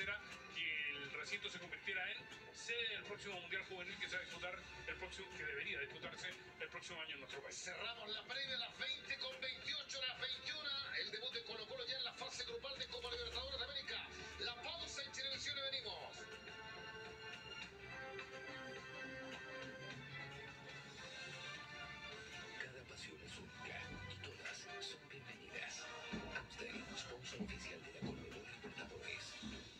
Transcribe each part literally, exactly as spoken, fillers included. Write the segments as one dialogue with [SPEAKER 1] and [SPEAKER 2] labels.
[SPEAKER 1] era que el recinto se convirtiera en sede del próximo Mundial Juvenil que se va a disputar el próximo, que debería disputarse el próximo año en nuestro país.
[SPEAKER 2] Cerramos la previa a las veinte con veintiocho, las veintiuna. El debut de Colo Colo ya en la fase grupal de Copa Libertadores de América. La pausa en Chilevisión y venimos.
[SPEAKER 3] Cada pasión es única y todas son bienvenidas. Amstel, sponsor oficial de la Conmebol Libertadores.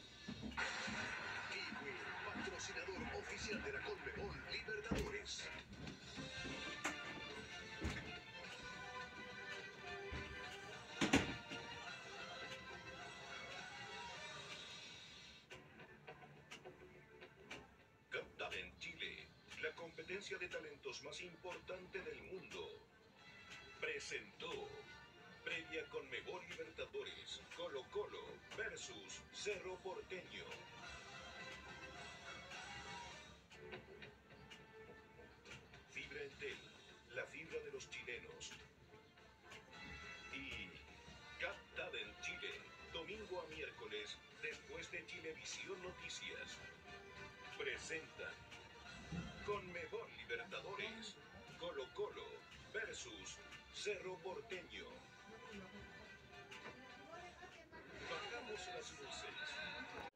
[SPEAKER 3] Kiwi, patrocinador oficial de la Conmebol Libertadores. Got Talent Chile, la competencia de talentos más importante del mundo, presentó previa Conmebol Libertadores, Colo Colo versus Cerro Porteño. Fibra Entel, la fibra de los chilenos. Y Got Talent Chile, domingo a miércoles, después de Chilevisión Noticias. Presentan Conmebol Libertadores, Colo Colo versus Cerro Porteño. Bajamos las luces.